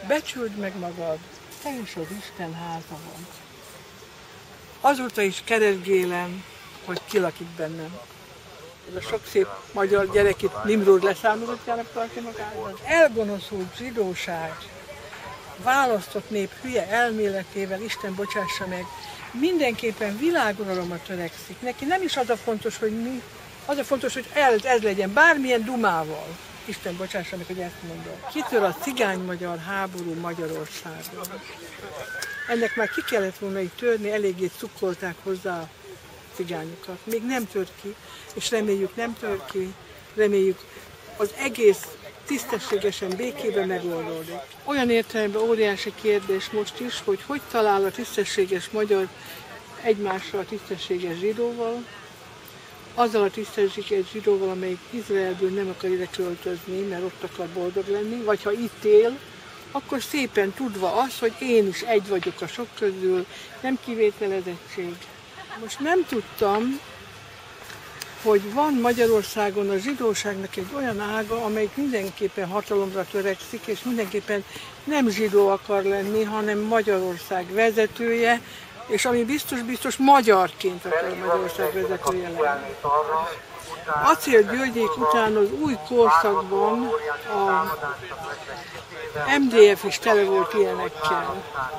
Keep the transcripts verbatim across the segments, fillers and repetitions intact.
becsüld meg magad, te is az Isten háza vagy. Azóta is keresgélem, hogy ki lakik bennem. Ez a sok szép magyar gyerek itt Nimród leszármazottjának tartja magát. Az elgonoszult zsidóság, választott nép hülye elméletével, Isten bocsássa meg, mindenképpen világuralomra törekszik. Neki nem is az a fontos, hogy mi, az a fontos, hogy ez, ez legyen, bármilyen dumával. Isten bocsássa meg, hogy ezt mondom. Kitör a cigány-magyar háború Magyarországon. Ennek már ki kellett volna így törni, eléggé cukkolták hozzá a cigányokat. Még nem tört ki, és reméljük nem tör ki, reméljük az egész tisztességesen, békében megoldódik. Olyan értelemben óriási kérdés most is, hogy hogy talál a tisztességes magyar egymásra a tisztességes zsidóval, azzal a tisztességes zsidóval, amelyik Izraelből nem akar ide költözni, mert ott akar boldog lenni, vagy ha itt él, akkor szépen tudva az, hogy én is egy vagyok a sok közül, nem kivételezettség. Most nem tudtam, hogy van Magyarországon a zsidóságnak egy olyan ága, amelyik mindenképpen hatalomra törekszik, és mindenképpen nem zsidó akar lenni, hanem Magyarország vezetője, és ami biztos-biztos magyarként akar Magyarország vezetője lenni. Acél Györgyék után az új korszakban a em dé ef is tele volt ilyenekkel.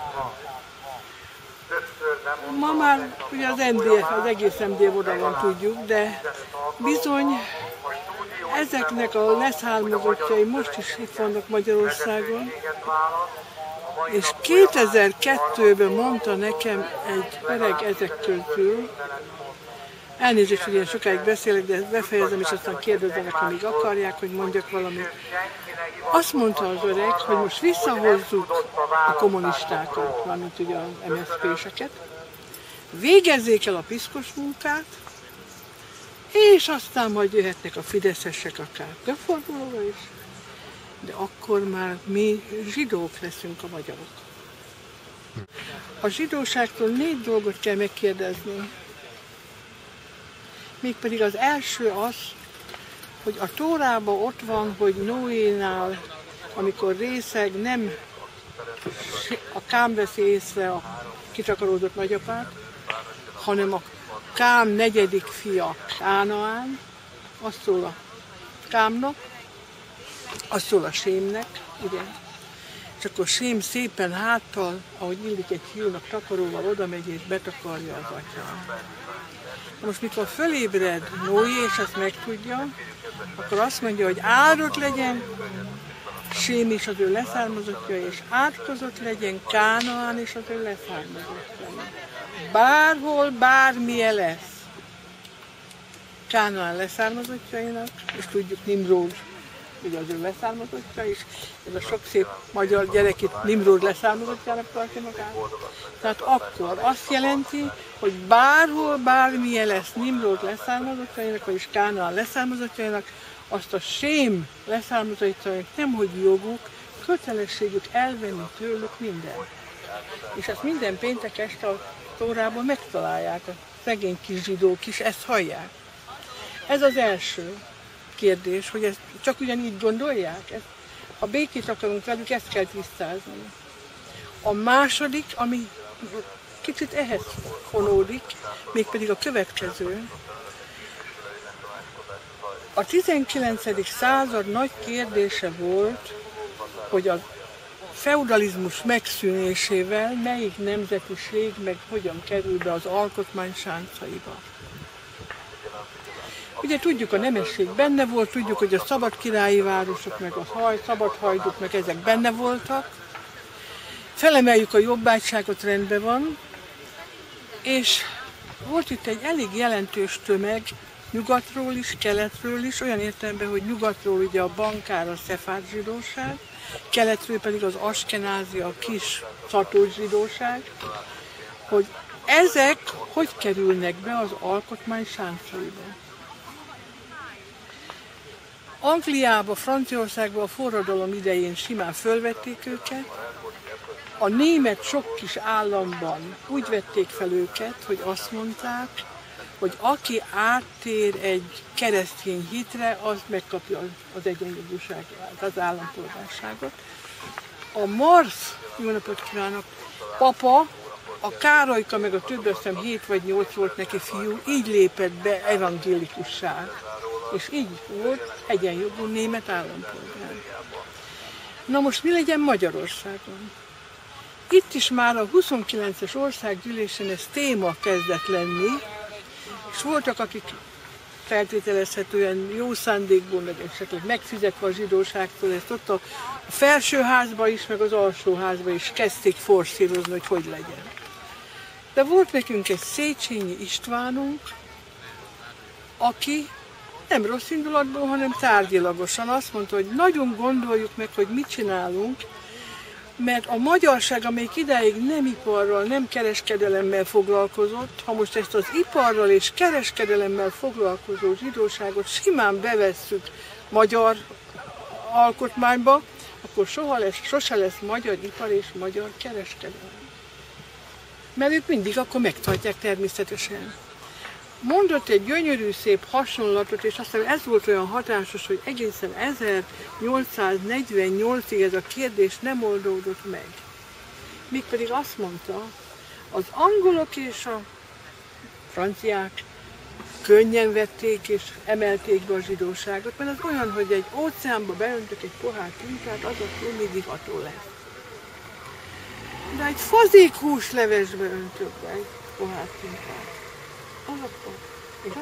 Ma már ugye az em dé ef, az egész em dé ef oda van, tudjuk, de bizony ezeknek a leszármazottjai most is itt vannak Magyarországon, és kétezer-kettőben mondta nekem egy öreg ezek közül, elnézést, hogy ilyen sokáig beszélek, de befejezem, és aztán kérdezzenek, amíg akarják, hogy mondjak valamit. Azt mondta az öreg, hogy most visszahozzuk a kommunistákat, valamint ugye az em es zé péseket, végezzék el a piszkos munkát, és aztán majd jöhetnek a fideszesek akár többfordulóra is, de akkor már mi zsidók leszünk a magyarok. A zsidóságtól négy dolgot kell megkérdezni. Mégpedig az első az, hogy a Tórában ott van, hogy Noénál, amikor részeg, nem a Kám veszi észre a kitakaródott nagyapát, hanem a Kám negyedik fia Kánaán, azt szól a Kámnak, azt szól a Sémnek, igen. És akkor Sém szépen háttal, ahogy illik egy fiúnak takaróval, oda megy és betakarja az atyát. Most mikor fölébred Noé, és azt megtudja, akkor azt mondja, hogy áldott legyen Sém is az ő leszármazottja, és átkozott legyen Kánaán is az ő leszármazottja. Bárhol, bármilyen lesz Kánaán leszármazottjainak, és tudjuk Nimród, ugye az ő leszármazottja is, ez a sok szép magyar gyerek itt Nimród leszármazottjának tartja magát. Tehát akkor azt jelenti, hogy bárhol, bármilyen lesz Nimród leszármazottjainak, vagyis Kánaán leszármazottjainak, azt a Sém leszármazottjainak nemhogy joguk, kötelességük elvenni tőlük mindent. És ezt minden péntek este a Tórában megtalálják, a szegény kis zsidók is ezt hallják. Ez az első kérdés, hogy ezt csak ugyanígy gondolják. Ezt, ha békét akarunk velük, ezt kell tisztázni. A második, ami kicsit ehhez fonódik, mégpedig a következő. A tizenkilencedik század nagy kérdése volt, hogy a feudalizmus megszűnésével melyik nemzetiség meg hogyan kerül be az alkotmány sáncaiba. Ugye tudjuk, a nemesség benne volt, tudjuk, hogy a szabad királyi városok, meg a haj, szabad hajduk, meg ezek benne voltak. Felemeljük a jobbágyságot, rendben van, és volt itt egy elég jelentős tömeg, nyugatról is, keletről is, olyan értelemben, hogy nyugatról ugye a bankár, a szefárd zsidóság, keletről pedig az askenázi, a kis szatós zsidóság, hogy ezek hogy kerülnek be az alkotmány sáncaiba. Angliába, Franciaországba a forradalom idején simán fölvették őket, a német sok kis államban úgy vették fel őket, hogy azt mondták, hogy aki áttér egy keresztény hitre, az megkapja az egyenjogúságot, az állampolgárságot. A Marsz, jó napot kívánok, papa, a Károlyka meg a többi, azt hiszem hét vagy nyolc volt neki fiú, így lépett be evangélikussá. És így volt egyenjogú német állampolgár. Na most mi legyen Magyarországon? Itt is már a huszonkilences országgyűlésen ez téma kezdett lenni, és voltak, akik feltételezhetően jó szándékból, meg esetleg megfizetve a zsidóságtól, ezt ott a felsőházba is, meg az alsóházba is kezdték forszírozni, hogy hogy legyen. De volt nekünk egy Széchenyi Istvánunk, aki nem rossz indulatból, hanem tárgyilagosan azt mondta, hogy nagyon gondoljuk meg, hogy mit csinálunk, mert a magyarság, amelyik idáig nem iparral, nem kereskedelemmel foglalkozott, ha most ezt az iparral és kereskedelemmel foglalkozó zsidóságot simán bevesszük magyar alkotmányba, akkor soha lesz, sose lesz magyar ipar és magyar kereskedelem. Mert ők mindig akkor megtartják természetesen. Mondott egy gyönyörű szép hasonlatot, és azt hiszem ez volt olyan hatásos, hogy egészen ezernyolcszáznegyvennyolcig ez a kérdés nem oldódott meg. Mégpedig azt mondta, az angolok és a franciák könnyen vették és emelték be a zsidóságot, mert az olyan, hogy egy óceánba beöntök egy pohár tintát, az attól még iható lesz. De egy fazék húslevesbe öntök be egy pohár tintát. Az akkor, igaz?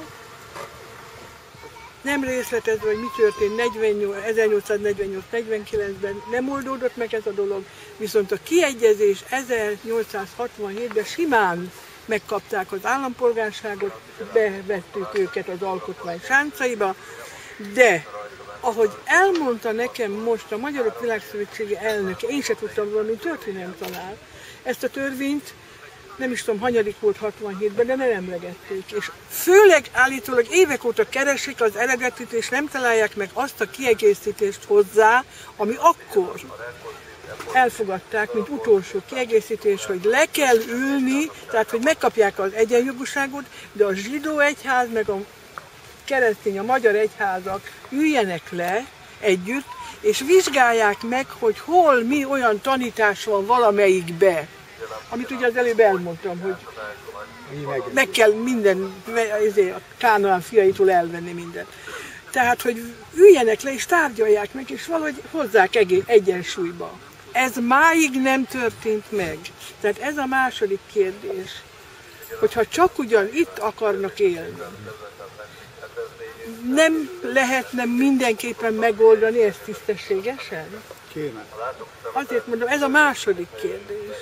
Nem részletezve, hogy mi történt ezernyolcszáznegyvennyolc negyvenkilencben, nem oldódott meg ez a dolog, viszont a kiegyezés ezernyolcszázhatvanhétben simán megkapták az állampolgárságot, bevettük őket az alkotmány sáncaiba, de ahogy elmondta nekem most a Magyarok Világszövetsége elnöke, én se tudtam róla, mint történelemtanár, ezt a törvényt, nem is tudom, hanyadik volt hatvanhétben, de nem emlegették. És főleg állítólag évek óta keresik az eredetit, és nem találják meg azt a kiegészítést hozzá, ami akkor elfogadták, mint utolsó kiegészítés, hogy le kell ülni, tehát hogy megkapják az egyenjogúságot, de a zsidó egyház, meg a keresztény, a magyar egyházak üljenek le együtt, és vizsgálják meg, hogy hol mi olyan tanítás van valamelyikbe. Amit ugye az előbb elmondtam, hogy meg kell minden, a Kánaán fiaitól elvenni mindent. Tehát, hogy üljenek le és tárgyalják meg, és valahogy hozzák egyensúlyba. Ez máig nem történt meg. Tehát ez a második kérdés, hogyha csak ugyan itt akarnak élni, nem lehetne mindenképpen megoldani ezt tisztességesen? Kéne. Azért mondom, ez a második kérdés.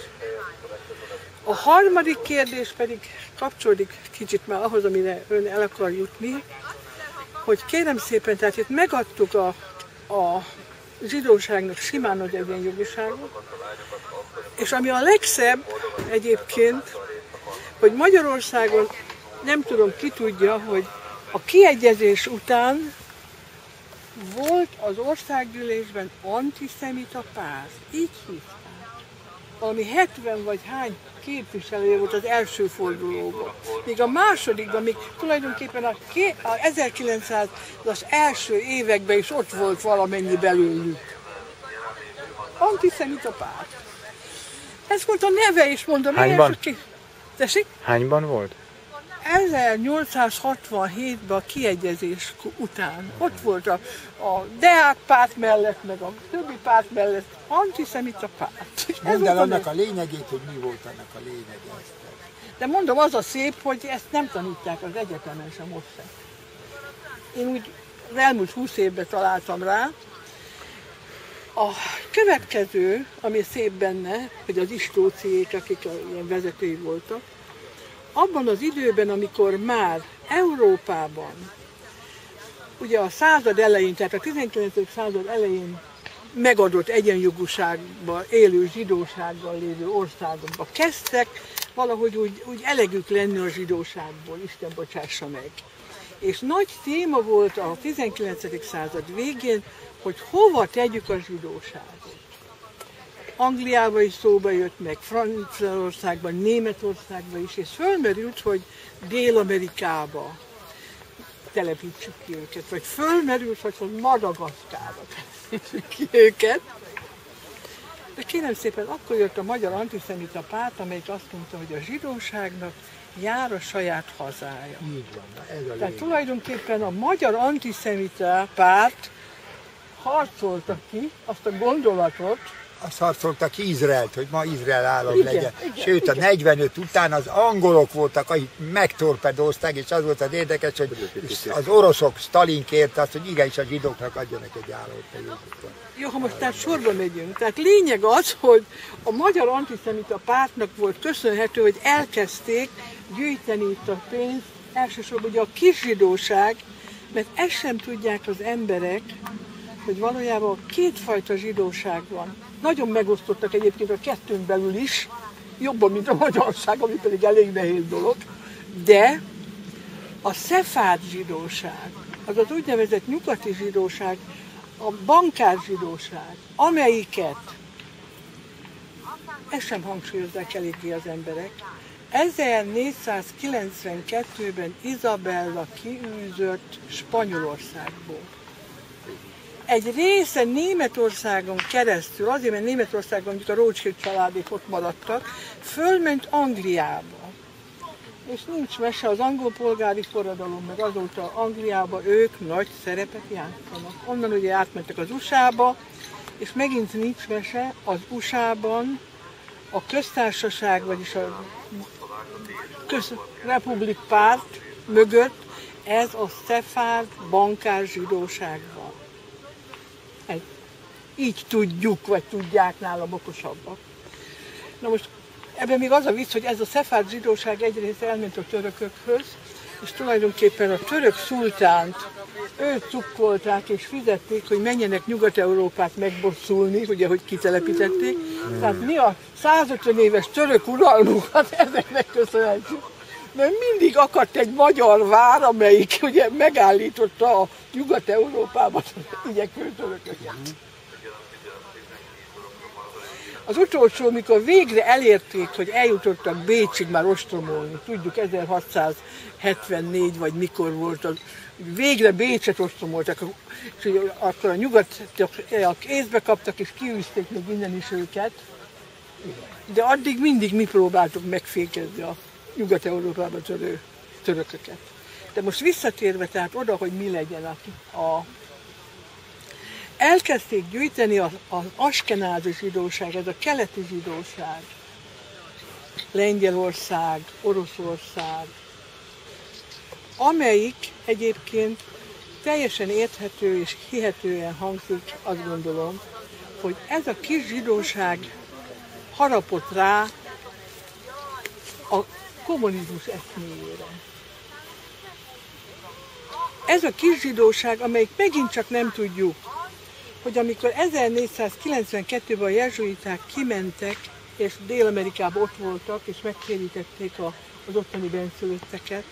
A harmadik kérdés pedig kapcsolódik kicsit már ahhoz, amire ön el akar jutni, hogy kérem szépen, tehát itt megadtuk a, a zsidóságnak simán az egyenjogiságot, és ami a legszebb egyébként, hogy Magyarországon nem tudom, ki tudja, hogy a kiegyezés után volt az országgyűlésben antiszemita párt, így hívták. Valami hetven vagy hány képviselője volt az első fordulóban. Még a másodikban, még tulajdonképpen a, a ezerkilencszázas első években is ott volt valamennyi belőlük. Antiszemita párt. Ez volt a neve is, mondom. Hányban? Tessék? Hányban volt? ezernyolcszázhatvanhétben a kiegyezés után. Ott volt a, a Deák párt mellett, meg a többi párt mellett antiszemita párt. Mondd el annak a lényegét, hogy mi volt annak a lényege. De mondom, az a szép, hogy ezt nem tanítják az egyetemen sem most sem. Én úgy az elmúlt húsz évben találtam rá. A következő, ami szép benne, hogy az istóciék, akik ilyen vezetői voltak, abban az időben, amikor már Európában, ugye a század elején, tehát a tizenkilencedik század elején megadott egyenjogúságban élő zsidósággal lévő országokba kezdtek valahogy úgy, úgy elegük lenni a zsidóságból, Isten bocsássa meg. És nagy téma volt a tizenkilencedik század végén, hogy hova tegyük a zsidóságot. Angliába is szóba jött, meg Franciaországban, Németországban is, és fölmerült, hogy Dél-Amerikába telepítsük ki őket, vagy fölmerült, hogy Madagaszkárba telepítsük ki őket. De kérem szépen, akkor jött a magyar antiszemita párt, amelyik azt mondta, hogy a zsidóságnak jár a saját hazája. Így van, ez a Tehát lényeg. tulajdonképpen a magyar antiszemita párt harcolta ki azt a gondolatot, Azt harcolta ki Izraelt, hogy ma Izrael állam Igen, legyen. igen, Sőt, a igen. negyvenöt után az angolok voltak, akik megtorpedózták, és az volt az érdekes, hogy az oroszok Stalin kérte azt, hogy igenis a zsidóknak adjanak egy államot. jó, ha most tehát sorba megyünk. Tehát lényeg az, hogy a magyar antiszemita pártnak volt köszönhető, hogy elkezdték gyűjteni itt a pénzt, elsősorban ugye a kiszsidóság, mert ezt sem tudják az emberek, hogy valójában kétfajta zsidóság van. Nagyon megosztottak egyébként a kettőn belül is, jobban, mint a magyarság, ami pedig elég nehéz dolog, de a szefárd zsidóság, az az úgynevezett nyugati zsidóság, a bankár zsidóság, amelyiket, ezt sem hangsúlyozzák eléggé az emberek, ezernégyszázkilencvenkettőben Izabella kiűzött Spanyolországból. Egy része Németországon keresztül, azért, mert Németországon mondjuk a Rothschild családék ott maradtak, fölment Angliába. És nincs mese, az angol polgári forradalom, meg azóta Angliában ők nagy szerepet játszanak. Onnan ugye átmentek az u es á-ba, és megint nincs mese, az u es á-ban a köztársaság, vagyis a közrepublik párt mögött ez a szefárd bankár zsidóság van. Ez. Így tudjuk, vagy tudják nálam okosabbak. Na most ebben még az a vicc, hogy ez a szefárd zsidóság egyrészt elment a törökökhöz, és tulajdonképpen a török szultánt őt cukkolták és fizették, hogy menjenek Nyugat-Európát megbosszulni, ugye, hogy kitelepítették. Tehát mi a százötven éves török uralmukat ezeknek köszönhetjük. Mert mindig akadt egy magyar vár, amelyik ugye megállította a Nyugat-Európában igyekvő törököket. Az utolsó, mikor végre elérték, hogy eljutottak Bécsig már ostromolni, tudjuk ezerhatszázhetvennégy vagy mikor volt, az, végre Bécset ostromoltak, és akkor a nyugatiak észbe kaptak és kiűzték még innen is őket, de addig mindig mi próbáltuk megfékezni a Nyugat-Európában törő törököket. De most visszatérve tehát oda, hogy mi legyen a, a elkezdték gyűjteni az, az askenázi zsidóság, ez a keleti zsidóság, Lengyelország, Oroszország, amelyik egyébként teljesen érthető és hihetően hangzik, azt gondolom, hogy ez a kis zsidóság harapott rá a kommunizmus eszméjére. Ez a kis zsidóság, amelyik megint csak nem tudjuk, hogy amikor ezernégyszázkilencvenkettőben a jezsuiták kimentek, és Dél-Amerikában ott voltak, és megtérítették a, az ottani benszülötteket,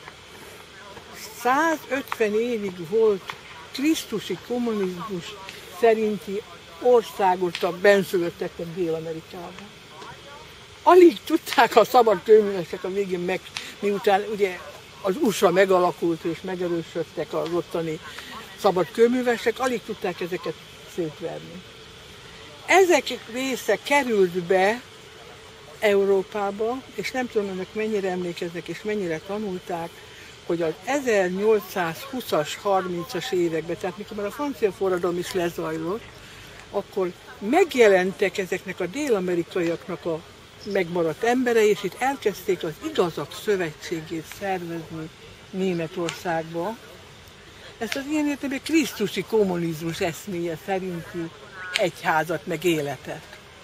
százötven évig volt krisztusi kommunizmus szerinti országot a benszülötteknek Dél-Amerikában. Alig tudták a szabad kőművesek a végén meg, miután ugye az u es á megalakult és megerősödtek az ottani szabad kőművesek, alig tudták ezeket szétverni. Ezek része került be Európába, és nem tudom, önök mennyire emlékeznek és mennyire tanulták, hogy az ezernyolcszázhúszas, harmincas években, tehát mikor már a francia forradalom is lezajlott, akkor megjelentek ezeknek a dél-amerikaiaknak a megmaradt emberei, és itt elkezdték az Igazak Szövetségét szervezni Németországba. Ezt az ilyen értelemben krisztusi kommunizmus eszméje szerinti egyházat meg életet.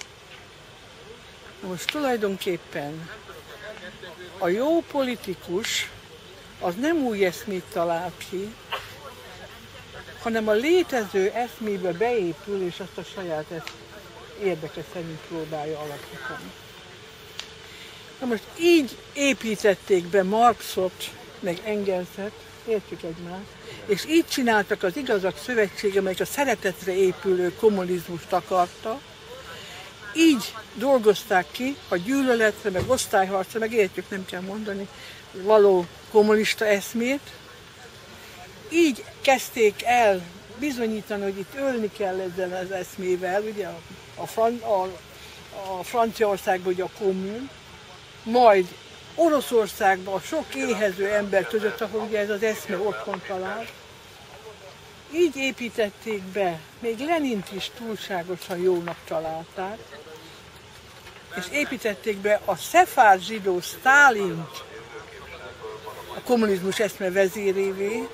Most tulajdonképpen a jó politikus az nem új eszmét talál ki, hanem a létező eszmébe beépül, és azt a saját érdeke szerint próbálja alakítani. Na most így építették be Marxot, meg Engelset, értjük egymást, és így csináltak az Igazak Szövetsége, amelyik a szeretetre épülő kommunizmust akarta, így dolgozták ki a gyűlöletre, meg osztályharcra, meg értjük, nem kell mondani, való kommunista eszmét, így kezdték el bizonyítani, hogy itt ölni kell ezzel az eszmével, ugye a, a, Fran, a, a Franciaországban ugye a kommun, majd Oroszországban a sok éhező ember között, ahol ugye ez az eszme otthon talált. Így építették be, még Lenint is túlságosan jónak találták, és építették be a szefárd zsidó Sztálint a kommunizmus eszme vezérévé,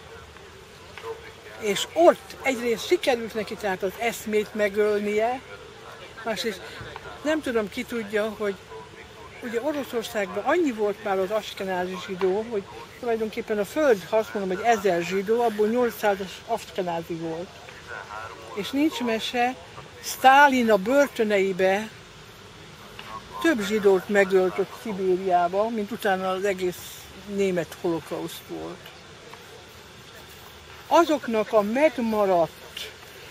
és ott egyrészt sikerült neki tehát az eszmét megölnie, másrészt nem tudom, ki tudja, hogy ugye Oroszországban annyi volt már az askenázi zsidó, hogy tulajdonképpen a föld, ha azt mondom, hogy ezer zsidó, abból nyolcszázas askenázi volt. És nincs mese, Sztálin a börtöneibe több zsidót megölt ott Szibériába, mint utána az egész német holokauszt volt. Azoknak a megmaradt,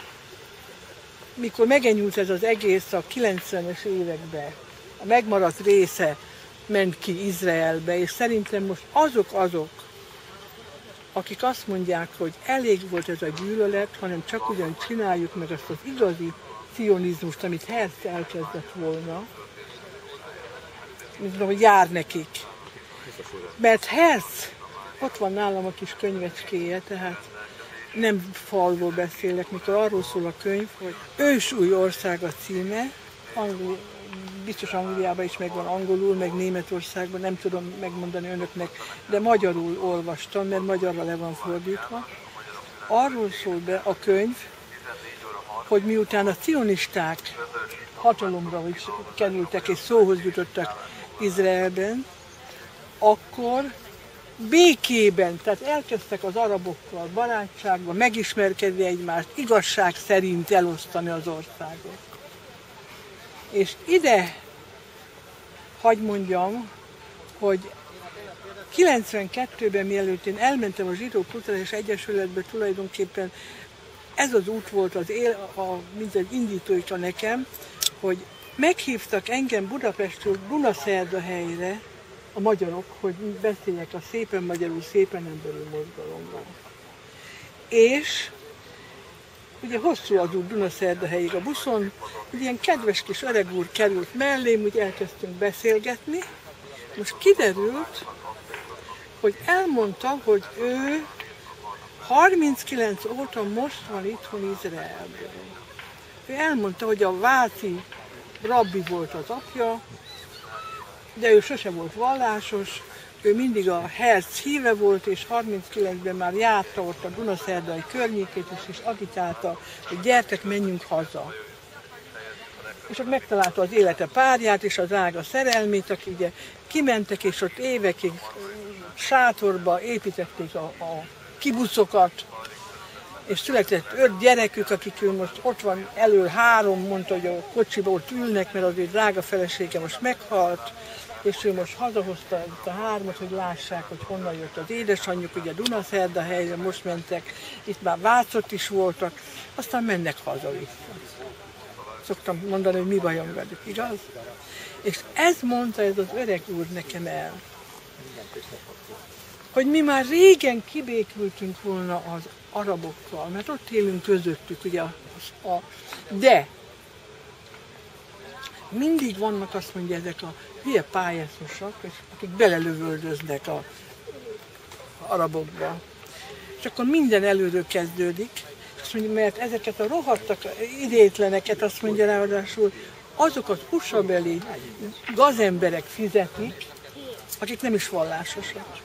mikor megenyult ez az egész a kilencvenes években, a megmaradt része ment ki Izraelbe, és szerintem most azok azok, akik azt mondják, hogy elég volt ez a gyűlölet, hanem csak ugyan csináljuk meg azt az igazi cionizmust, amit Herz elkezdett volna, mint tudom, hogy jár nekik. Mert Herz, ott van nálam a kis könyvecskéje, tehát nem falról beszélek, mikor arról szól a könyv, hogy Ősúj ország a címe, angol, biztos Angliában is megvan angolul, meg Németországban, nem tudom megmondani önöknek, de magyarul olvastam, mert magyarra le van fordítva. Arról szól be a könyv, hogy miután a cionisták hatalomra is kerültek és szóhoz jutottak Izraelben, akkor békében, tehát elkezdtek az arabokkal barátságban megismerkedni egymást, igazság szerint elosztani az országot. És ide, hadd mondjam, hogy kilencvenkettőben, mielőtt én elmentem a Zsidó Kulturális Egyesületbe, tulajdonképpen ez az út volt az él, a, mint az indítója nekem, hogy meghívtak engem Budapestről Dunaszerdahelyre a magyarok, hogy beszéljek a Szépen Magyarul, Szépen Emberül mozgalomban. És ugye hosszú az út Dunaszerdahelyig a buszon, ugye ilyen kedves kis öreg úr került mellém, úgy elkezdtünk beszélgetni. Most kiderült, hogy elmondta, hogy ő harminckilenc óta most van itthon Izraelben. Ő elmondta, hogy a váci rabbi volt az apja, de ő sose volt vallásos, ő mindig a Herz híve volt, és harminckilencben már járta ott a Dunaszerdai környékét, és, és agitálta, hogy gyertek, menjünk haza. És ott megtalálta az élete párját, és a drága szerelmét, aki ugye kimentek, és ott évekig sátorba építették a, a kibucokat, és született öt gyerekük, akik most ott van elől három, mondta, hogy a kocsiba ott ülnek, mert az ő drága felesége most meghalt, és ő most hazahozta itt a hármat, hogy lássák, hogy honnan jött az édesanyjuk, ugye Dunaszerdahelyre most mentek, itt már Vácott is voltak, aztán mennek haza vissza. Szoktam mondani, hogy mi bajom velük, igaz? És ez mondta ez az öreg úr nekem el, hogy mi már régen kibékültünk volna az arabokkal, mert ott élünk közöttük, ugye, a, a, de mindig vannak, azt mondja, ezek a hülye pályászosok, akik belelövöldöznek a arabokba. És akkor minden előről kezdődik, azt mondja, mert ezeket a rohadtak idétleneket, azt mondja ráadásul, azokat u es á-beli gazemberek fizetik, akik nem is vallásosak.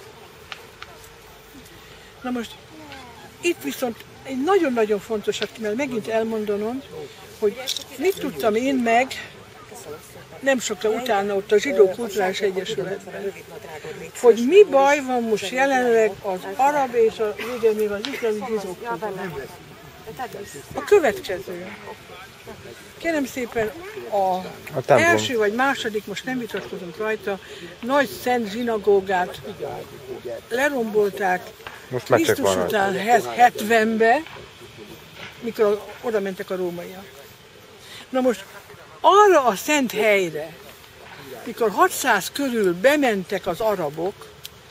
Na most itt viszont egy nagyon-nagyon fontos, mert megint elmondanom, hogy mit tudtam én meg, nem sokra utána ott a Zsidó Kulturális Egyesületben, hogy mi baj van most jelenleg az arab és a, igen, még az izraeli zsidók között. A következő. Kérem szépen, az első vagy második, most nem vitatkozunk rajta, nagy szent zsinagógát lerombolták Krisztus után hetvenbe, mikor oda mentek a rómaiak. Na most arra a szent helyre, mikor hatszáz körül bementek az arabok,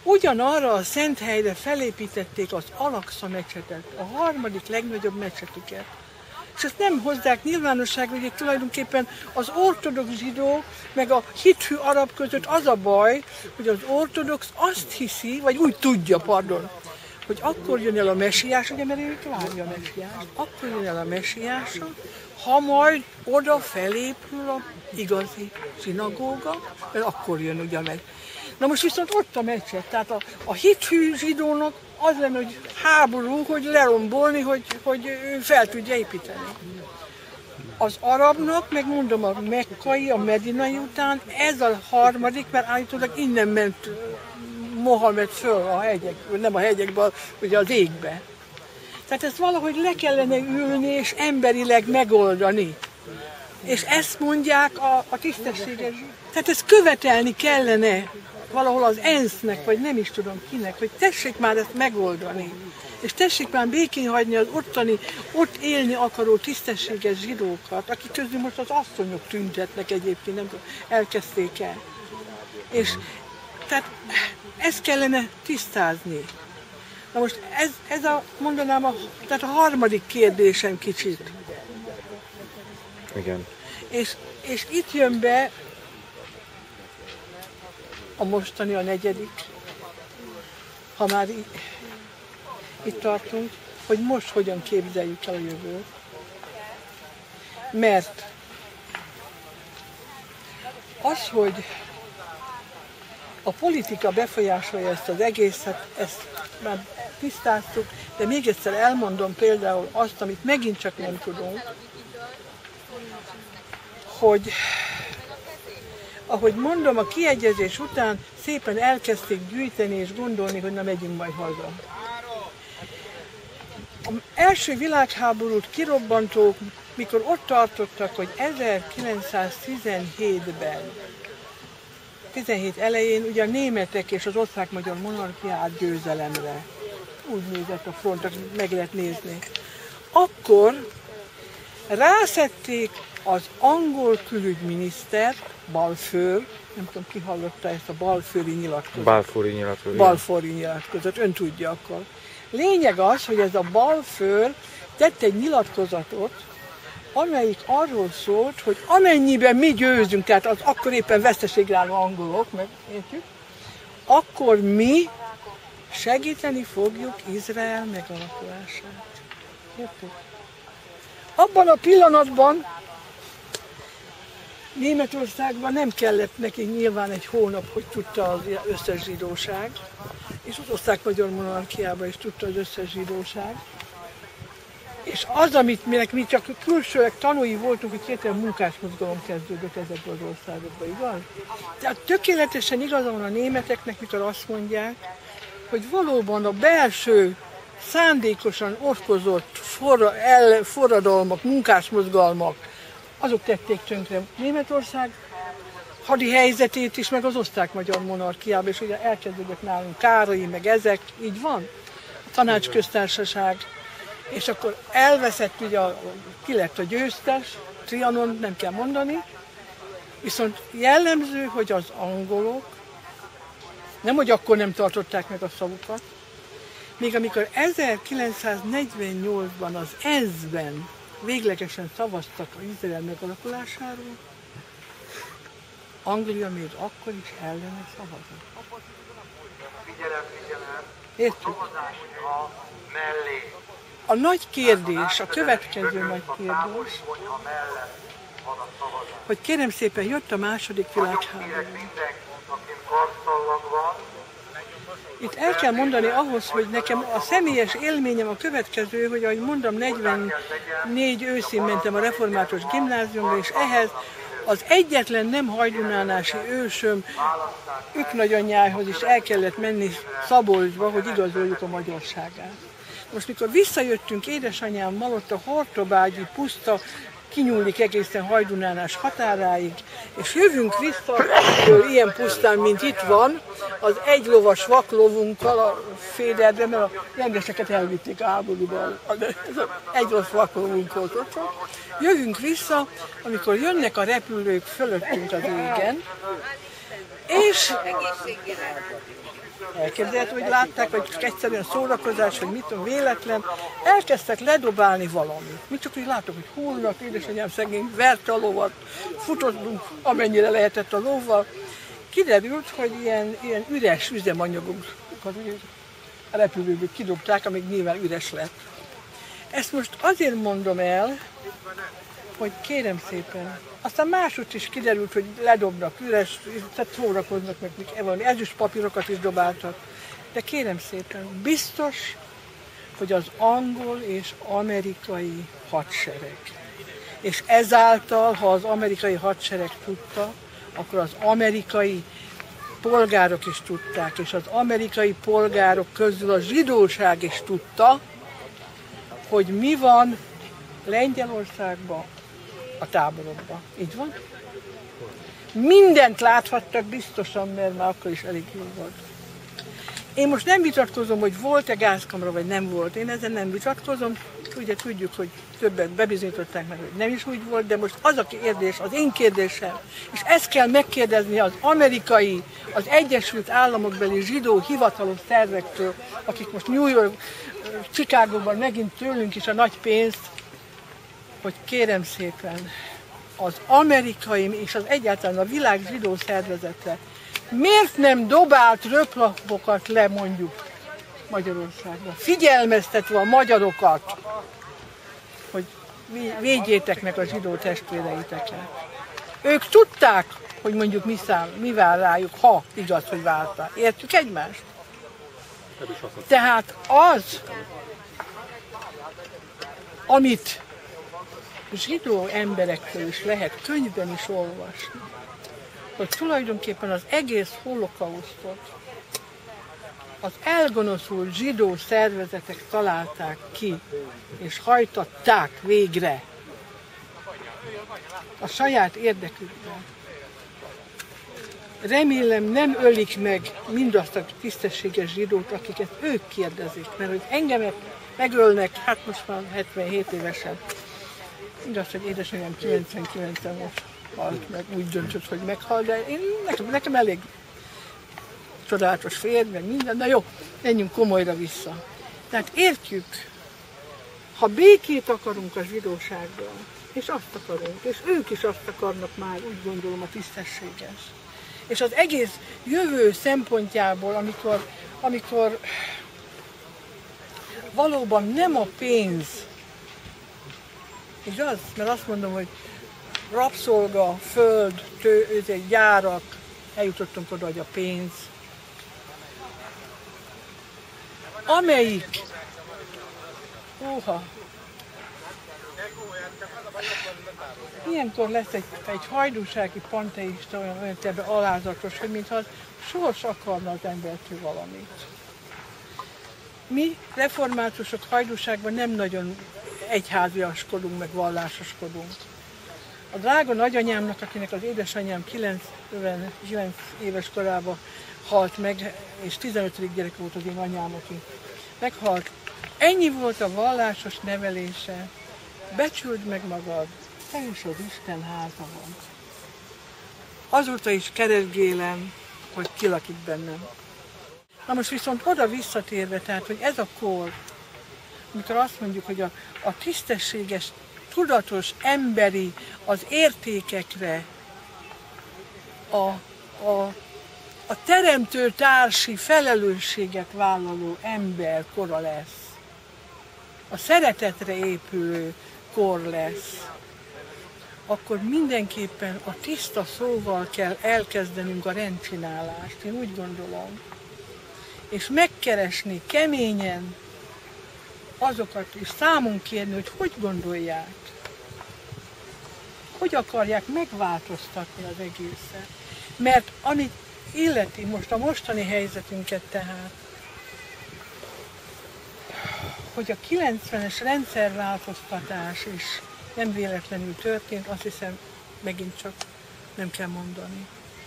ugyanarra a szent helyre felépítették az Al-Aqsa mecsetet, a harmadik legnagyobb mecsetüket. És ezt nem hozzák nyilvánosságra, hogy tulajdonképpen az ortodox zsidó meg a hithű arab között az a baj, hogy az ortodox azt hiszi, vagy úgy tudja, pardon, hogy akkor jön el a mesiás, ugye, mert ők várja a mesiást, akkor jön el a mesiása, ha majd oda felépül a igazi zsinagóga, mert akkor jön ugye meg. Na most viszont ott a mecset, tehát a, a hithű zsidónak az lenne, hogy háború, hogy lerombolni, hogy, hogy fel tudja építeni. Az arabnak, meg mondom, a mekkai, a medinai után ez a harmadik, mert állítólag innen ment Mohamed föl a hegyek, nem a hegyekben, ugye az égbe. Tehát ezt valahogy le kellene ülni és emberileg megoldani. És ezt mondják a, a tisztességes. Tehát ezt követelni kellene valahol az ENSZ-nek, vagy nem is tudom kinek, hogy tessék már ezt megoldani. És tessék már békén hagyni az ottani, ott élni akaró tisztességes zsidókat, akik közül most az asszonyok tüntetnek egyébként, nem tudom, elkezdték el. És tehát ezt kellene tisztázni. Na most ez, ez a, mondanám, a, tehát a harmadik kérdésem kicsit. Igen. És, és itt jön be a mostani, a negyedik, ha már itt tartunk, hogy most hogyan képzeljük el a jövőt. Mert az, hogy a politika befolyásolja ezt az egészet, ezt már tisztáztuk, de még egyszer elmondom például azt, amit megint csak nem tudunk, hogy ahogy mondom, a kiegyezés után szépen elkezdték gyűjteni és gondolni, hogy na megyünk majd haza. Az első világháborút kirobbantók, mikor ott tartottak, hogy ezerkilencszáztizenhétben, tizenhét elején ugye a németek és az osztrák-magyar monarchia át győzelemre. Úgy nézett a front, meg lehet nézni. Akkor rászették az angol külügyminiszter, Balfour, nem tudom ki hallotta ezt a Balfouri nyilatkozatot. Balfouri nyilatkozatot. Balfouri nyilatkozatot, ön tudja akkor. Lényeg az, hogy ez a Balfour tett egy nyilatkozatot, amelyik arról szólt, hogy amennyiben mi győzünk, tehát az akkor éppen veszteségre álló angolok, meg értjük, akkor mi segíteni fogjuk Izrael megalakulását. Értjük? Abban a pillanatban Németországban nem kellett neki nyilván egy hónap, hogy tudta az összes zsidóság, és az osztrák-magyar monarchiában is tudta az összes zsidóság. És az, amit mi, mi csak külsőleg tanúi voltunk, hogy kételen munkásmozgalom kezdődött ezekből az országokban, igaz? Tehát tökéletesen igaza van a németeknek, mikor azt mondják, hogy valóban a belső, szándékosan okozott forra, el, forradalmak, munkásmozgalmak, azok tették tönkre Németország hadi helyzetét is, meg az osztrák-magyar monarchiában, és ugye elkezdődött nálunk Károly, meg ezek, így van, a tanácsköztársaság, és akkor elveszett, ugye, a, ki lett a győztes, Trianon, nem kell mondani, viszont jellemző, hogy az angolok, nem hogy akkor nem tartották meg a szavukat, még amikor ezerkilencszáznegyvennyolcban az ENSZ-ben véglegesen szavaztak az Izrael megalakulásáról, Anglia még akkor is ellene szavazott. Értjük? A nagy kérdés, a következő nagy kérdés, hogy kérem szépen, jött a második világháború. Itt el kell mondani ahhoz, hogy nekem a személyes élményem a következő, hogy ahogy mondom, negyvennégy őszén mentem a református gimnáziumba, és ehhez az egyetlen nem hajdunánási ősöm Üknagyanyjához is el kellett menni Szabolcsba, hogy igazoljuk a magyarságát. Most mikor visszajöttünk édesanyámmal, ott a Hortobágyi puszta kinyúlik egészen Hajdunánás határáig, és jövünk vissza, ilyen pusztán, mint itt van, az egylovas vaklovunkkal a Féderbe, mert a rengeseket elvitték a háborúban, ez az egylovas vaklovunk volt ott. Jövünk vissza, amikor jönnek a repülők fölöttünk az égen, és Elképzelhető, hogy látták, hogy csak egyszerűen szórakozás, hogy mit tudom, véletlen. Elkezdtek ledobálni valamit. Mi csak úgy látok, hogy hullnak, édesanyám szegény verte a lovat, futottunk amennyire lehetett a lóval. Kiderült, hogy ilyen, ilyen üres üzemanyagokat a repülőből kidobták, amíg nyilván üres lett. Ezt most azért mondom el, hogy kérem szépen, aztán máshogy is kiderült, hogy ledobnak üres, tehát szórakoznak meg, valami ezüst papírokat is dobáltak. De kérem szépen, biztos, hogy az angol és amerikai hadsereg. És ezáltal, ha az amerikai hadsereg tudta, akkor az amerikai polgárok is tudták, és az amerikai polgárok közül a zsidóság is tudta, hogy mi van Lengyelországban, a táborokban. Így van? Mindent láthattak biztosan, mert már akkor is elég jó volt. Én most nem vitatkozom, hogy volt-e gázkamra, vagy nem volt. Én ezen nem vitatkozom. Ugye tudjuk, hogy többen bebizonyították meg, hogy nem is úgy volt, de most az a kérdés, az én kérdésem, és ezt kell megkérdezni az amerikai, az Egyesült Államokbeli zsidó hivatalos szervektől, akik most New York, Chicagóban megint tőlünk is a nagy pénzt, hogy kérem szépen, az amerikai és az egyáltalán a világ zsidó szervezete miért nem dobált röplapokat le mondjuk Magyarországra, figyelmeztetve a magyarokat, hogy védjétek meg a zsidó testvéreiteket. Ők tudták, hogy mondjuk mi, szám, mi vár rájuk, ha igaz, hogy várta. Értjük egymást? Tehát az, amit zsidó emberektől is lehet könyvben is olvasni, hogy tulajdonképpen az egész holokausztot az elgonoszult zsidó szervezetek találták ki, és hajtatták végre a saját érdekükben. Remélem nem ölik meg mindazt a tisztességes zsidót, akiket ők kérdezik, mert hogy engemet megölnek, hát most már hetvenhét évesen. Igaz, hogy édesanyám kilencvenkilencen most halt meg, úgy döntött, hogy meghal, de én, nekem, nekem elég csodálatos férj, meg minden, na jó, menjünk komolyra vissza. Tehát értjük, ha békét akarunk a zsidósággal, és azt akarunk, és ők is azt akarnak már, úgy gondolom, a tisztességes. És az egész jövő szempontjából, amikor, amikor valóban nem a pénz, igaz? Mert azt mondom, hogy rabszolga, föld, tő, gyárak, eljutottunk oda, hogy a pénz, amelyik, óha, ilyenkor lesz egy, egy hajdúsági panteista olyan, olyan ebben alázatos, hogy mintha sors akarna az embertől valamit. Mi reformátusok hajdúságban nem nagyon egyháziaskodunk, meg vallásoskodunk. A drága nagyanyámnak, akinek az édesanyám kilencvenkilenc éves korában halt meg, és tizenötödik gyerek volt az én anyám, aki meghalt. Ennyi volt a vallásos nevelése, becsüld meg magad, te is az Isten háza van. Azóta is keresgélem, hogy ki lakik bennem. Na most viszont oda visszatérve, tehát, hogy ez a kor, amikor azt mondjuk, hogy a, a tisztességes, tudatos, emberi, az értékekre, a, a, a teremtő társi felelősséget vállaló ember kora lesz. A szeretetre épülő kor lesz. Akkor mindenképpen a tiszta szóval kell elkezdenünk a rendcsinálást, én úgy gondolom. És megkeresni keményen azokat, és számon kérni, hogy hogy gondolják, hogy akarják megváltoztatni az egészet. Mert amit illeti most a mostani helyzetünket tehát, hogy a kilencvenes rendszerváltoztatás is nem véletlenül történt, azt hiszem megint csak nem kell mondani.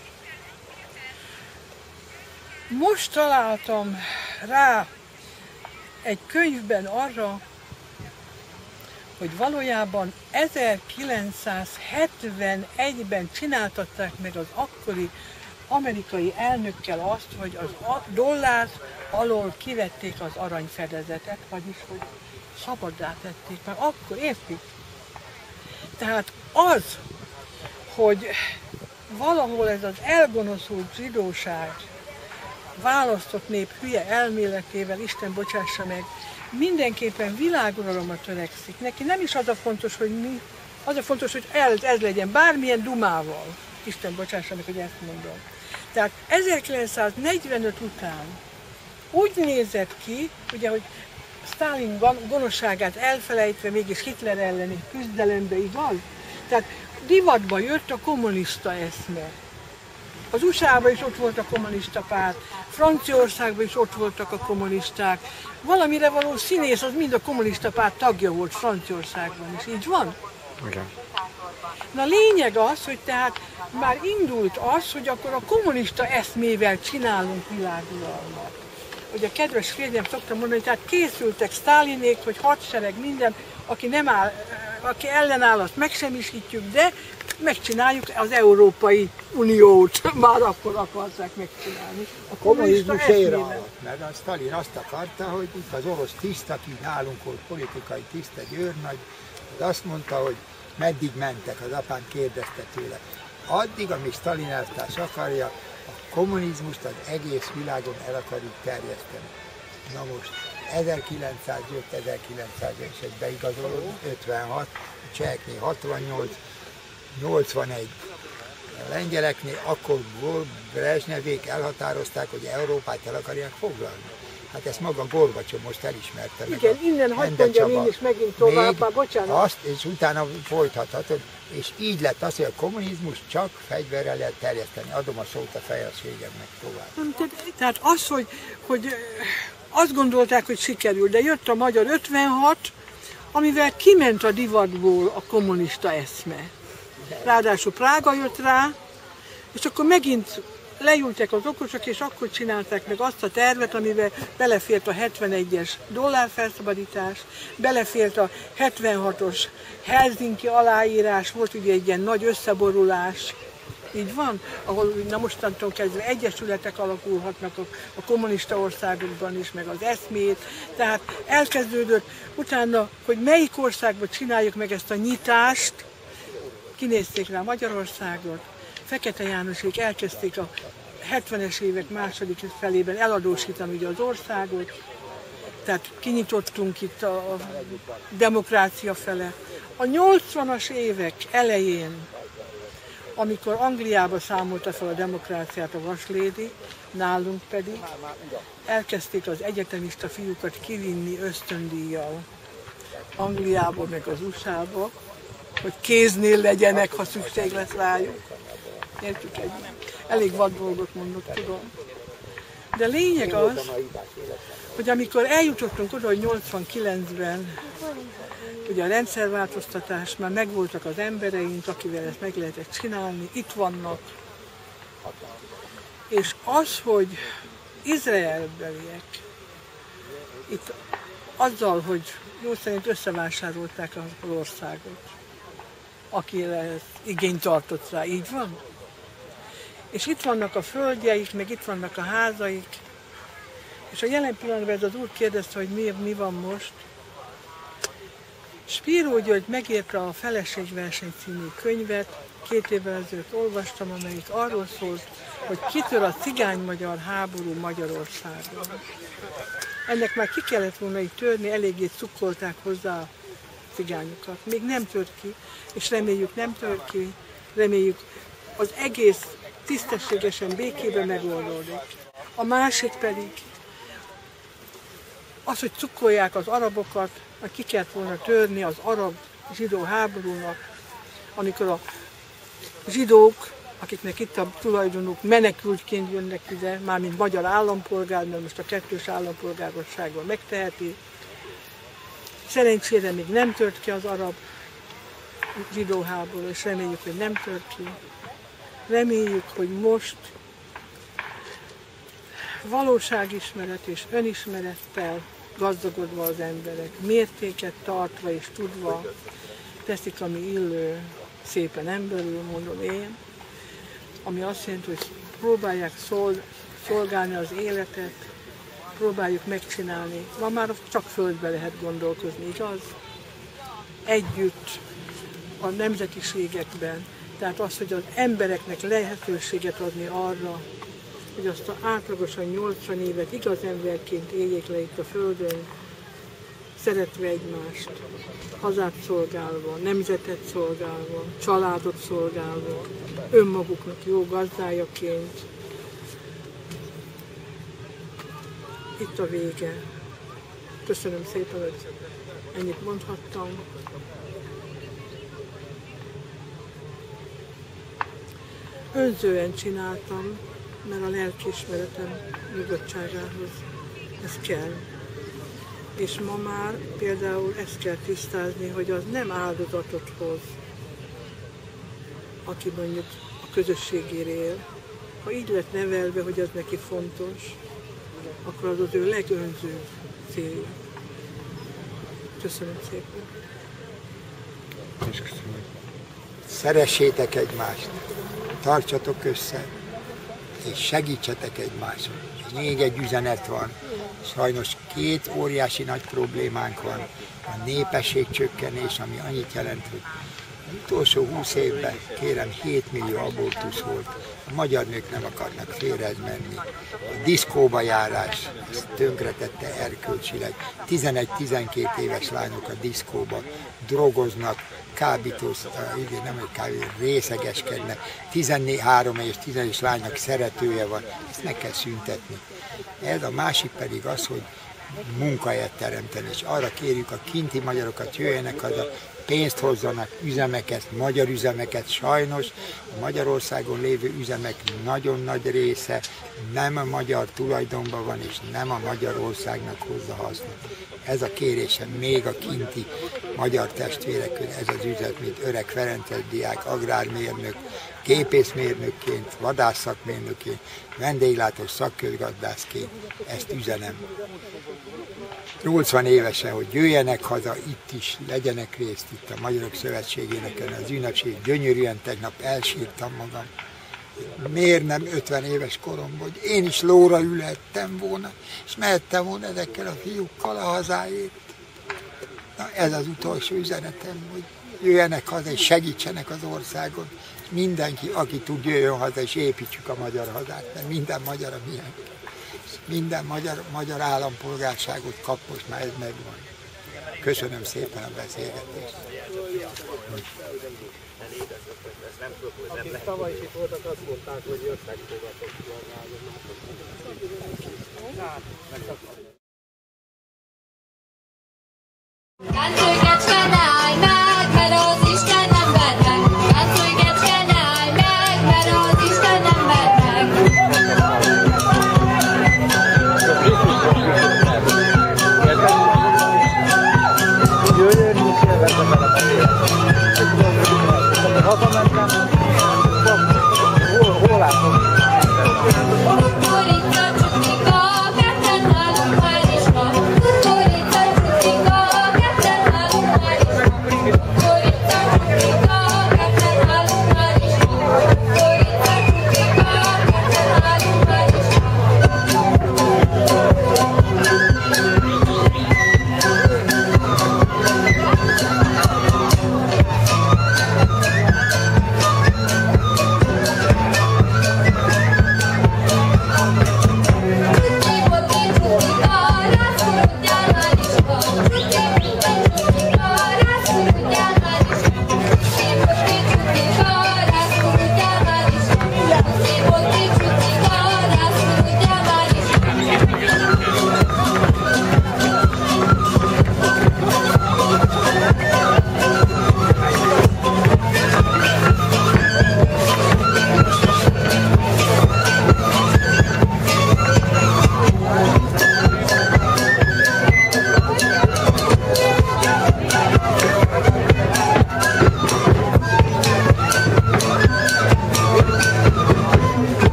Most találtam rá egy könyvben arra, hogy valójában ezerkilencszázhetvenegyben csináltatták meg az akkori amerikai elnökkel azt, hogy az dollár alól kivették az aranyfedezetet, vagyis hogy szabaddá tették, mert akkor értik. Tehát az, hogy valahol ez az elgonoszult zsidóság választott nép hülye elméletével, Isten bocsássa meg, mindenképpen világuralomra törekszik. Neki nem is az a fontos, hogy mi, az a fontos, hogy ez, ez legyen, bármilyen dumával. Isten bocsássa meg, hogy ezt mondom. Tehát ezerkilencszáznegyvenöt után úgy nézett ki, ugye, hogy Sztálin gonoszságát elfelejtve mégis Hitler elleni küzdelembe, igaz? Tehát divatba jött a kommunista eszme. Az u es á-ban is ott volt a kommunista párt, Franciaországban is ott voltak a kommunisták. Valamire való színész, az mind a kommunista párt tagja volt Franciaországban is, így van? Igen. Na lényeg az, hogy tehát már indult az, hogy akkor a kommunista eszmével csinálunk világuralmat. Hogy a kedves férjem szoktam mondani, tehát készültek Sztálinék, hogy hadsereg, minden, aki, nem áll, aki ellenáll, azt megsemmisítjük, de megcsináljuk az Európai Uniót, már akkor akarták megcsinálni. A kommunizmus ér alatt, mert a Sztálin azt akarta, hogy itt az orosz tiszt, aki nálunk volt politikai tiszt, egy őrnagy, az azt mondta, hogy meddig mentek, az apám kérdezte tőle. Addig, amíg Sztálin elvtárs akarja, a kommunizmust az egész világon el akarjuk terjeszteni. Na most ezerkilencszázöt ezerkilencszázöt és egy beigazolódott, ötvenhat, a cseheknél hatvannyolc, nyolcvanegy, a lengyeleknél akkor Brezsnyevék elhatározták, hogy Európát el akarják foglalni. Hát ezt maga Gorbacsov most elismerte. Igen, meg innen hagyd mondjam én is megint tovább, már bocsánat. Azt, és utána folytathatod, és így lett az, hogy a kommunizmus csak fegyverrel lehet terjeszteni. Adom a szót a feleségemnek tovább. Tehát az, hogy, hogy azt gondolták, hogy sikerül, de jött a magyar ötvenhat, amivel kiment a divatból a kommunista eszme. Ráadásul Prága jött rá, és akkor megint leültek az okosok, és akkor csinálták meg azt a tervet, amivel belefért a hetvenegyes dollárfelszabadítás, belefért a hetvenhatos Helsinki aláírás, volt ugye egy ilyen nagy összeborulás, így van, ahol na mostantól kezdve egyesületek alakulhatnak a, a kommunista országokban is, meg az eszmét, tehát elkezdődött utána, hogy melyik országban csináljuk meg ezt a nyitást, kinézték rá Magyarországot, Fekete Jánosék elkezdték a hetvenes évek második felében eladósítani ugye az országot, tehát kinyitottunk itt a demokrácia fele. A nyolcvanas évek elején, amikor Angliába számolta fel a demokráciát a vaslédi, nálunk pedig elkezdték az egyetemista fiúkat kivinni ösztöndíjjal Angliába meg az u es á-ba, hogy kéznél legyenek, ha szükség lesz rájuk. Értjük egy. Elég vad dolgot mondok, tudom. De lényeg az, hogy amikor eljutottunk oda, hogy nyolcvankilencben ugye a rendszerváltoztatás, már megvoltak az embereink, akivel ezt meg lehetett csinálni, itt vannak. És az, hogy izraelbeliek itt azzal, hogy jó szerint összevásárolták az országot, akire igényt tartott rá, így van? És itt vannak a földjeik, meg itt vannak a házaik, és a jelen pillanatban ez az úr kérdezte, hogy mi, mi van most. Spíró György megírta a Feleségverseny című könyvet, két évvel ezelőtt olvastam, amelyik arról szólt, hogy kitör a cigány-magyar háború Magyarországon. Ennek már ki kellett volna így törni, eléggé cukkolták hozzá a cigányokat. Még nem tört ki, és reméljük nem tör ki, reméljük az egész tisztességesen, békében megoldódik. A másik pedig az, hogy cukkolják az arabokat, hogy ki kellett volna törni az arab-zsidó háborúnak, amikor a zsidók, akiknek itt a tulajdonuk menekültként jönnek ide, mármint magyar állampolgár, mert most a kettős állampolgárossággal megteheti. Szerencsére még nem tört ki az arab-zsidó háború, és reméljük, hogy nem tört ki. Reméljük, hogy most valóságismeret és önismerettel gazdagodva az emberek, mértéket tartva és tudva teszik, ami illő, szépen emberül, mondom én, ami azt jelenti, hogy próbálják szol, szolgálni az életet, próbáljuk megcsinálni. Ma már csak földbe lehet gondolkozni, igaz? Együtt a nemzetiségekben. Tehát az, hogy az embereknek lehetőséget adni arra, hogy azt átlagosan nyolcvan évet igaz emberként éljék le itt a Földön, szeretve egymást, hazát szolgálva, nemzetet szolgálva, családot szolgálva, önmaguknak jó gazdájaként. Itt a vége. Köszönöm szépen, hogy ennyit mondhattam. Önzően csináltam, mert a lelkiismeretem nyugodtságához ez kell. És ma már például ezt kell tisztázni, hogy az nem áldozatot hoz, aki mondjuk a közösségére él. Ha így lett nevelve, hogy az neki fontos, akkor az az ő legönzőbb célja. Köszönöm szépen. És köszönöm. Szeressétek egymást, tartsatok össze, és segítsetek egymáson. És még egy üzenet van. Sajnos két óriási nagy problémánk van. A népességcsökkenés, ami annyit jelent, hogy az utolsó húsz évben, kérem, hét millió abortusz volt. A magyar nők nem akarnak férhez menni. A diszkóba járás, ezt tönkretette erkölcsileg. tizenegy-tizenkét éves lányok a diszkóba drogoznak, kábítósz, igen, nem hogy kábítósz, részegeskednek. tizenhárom és tizenegy lánynak szeretője van, ezt meg kell szüntetni. Ez a másik pedig az, hogy munkahelyet teremteni, és arra kérjük a kinti magyarokat, jöjjenek haza, pénzt hozzanak, üzemeket, magyar üzemeket. Sajnos a Magyarországon lévő üzemek nagyon nagy része nem a magyar tulajdonban van, és nem a Magyarországnak hozza hasznot. Ez a kérésem még a kinti magyar testvérek, ez az üzlet, mint Öreg Ferences diák, agrármérnök, gépészmérnökként, vadászszakmérnökként, vendéglátós szakközgazdászként, ezt üzenem. nyolcvan évesen, hogy jöjjenek haza, itt is legyenek részt, itt a Magyarok Szövetségének az ünnepség. Gyönyörűen tegnap elsírtam magam. Miért nem ötven éves koromban, hogy én is lóra ülhettem volna, és mehettem volna ezekkel a fiúkkal a hazáért. Na, ez az utolsó üzenetem, hogy jöjjenek haza és segítsenek az országon. Mindenki, aki tud, jöjjön haza, és építsük a magyar hazát, mert minden magyar a miénk. Minden magyar, magyar állampolgárságot kap, most már ez megvan. Köszönöm szépen a beszélgetést. Akik tavaly is itt voltak, azt mondták, hogy jöttek fogatok ki a Táncolj, kecske, ne állj meg, mert az Isten nem vedd meg! Táncolj, kecske, ne állj meg, mert az Isten nem vedd meg! Jöjjön, és élvezze vele a élet. Hazamentem, hol, hol látom?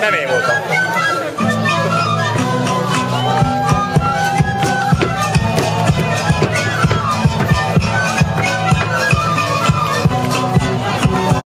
nem én voltam.